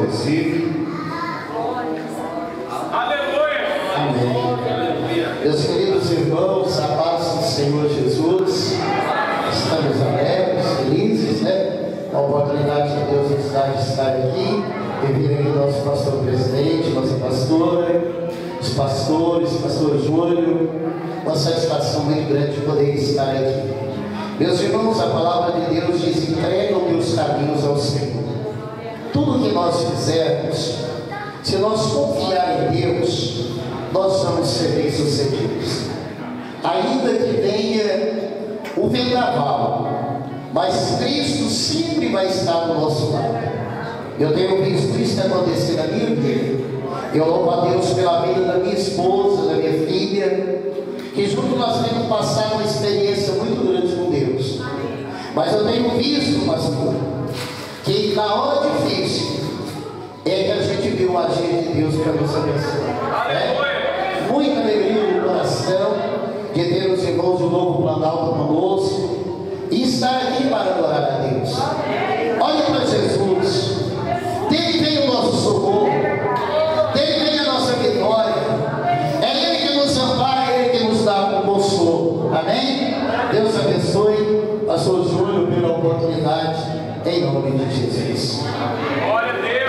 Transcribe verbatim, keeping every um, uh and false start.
Recife. Aleluia! Amém. Meus queridos irmãos, a paz do Senhor Jesus, estamos alegres, felizes, né? A oportunidade que Deus nos dá de estar aqui, e vir aqui nosso pastor presidente, nossa pastora, os pastores, pastor Júlio, uma satisfação muito grande poder estar aqui. Meus irmãos, a palavra de Deus diz: entrega os teus caminhos ao Senhor. Tudo que nós fizermos, se nós confiar em Deus, nós vamos ser bem-sucedidos. Ainda que venha o vendaval, mas Cristo sempre vai estar do nosso lado. Eu tenho visto isso acontecer na minha vida. Eu louvo a Deus pela vida da minha esposa, da minha filha, que junto nós temos passado uma experiência muito grande com Deus. Mas eu tenho visto, pastor, que na hora difícil é que a gente viu o agir de Deus para nos abençoar. É? Muita alegria no coração de ter os irmãos do Novo Planalto conosco e estar aqui para adorar a Deus. Olha para Jesus, dele vem o nosso socorro, dele vem a nossa vitória, é Ele que nos ampara, é Ele que nos dá o consolo. Amém? Deus abençoe pastor Júlio pela oportunidade, em nome de Jesus. Glória a Deus!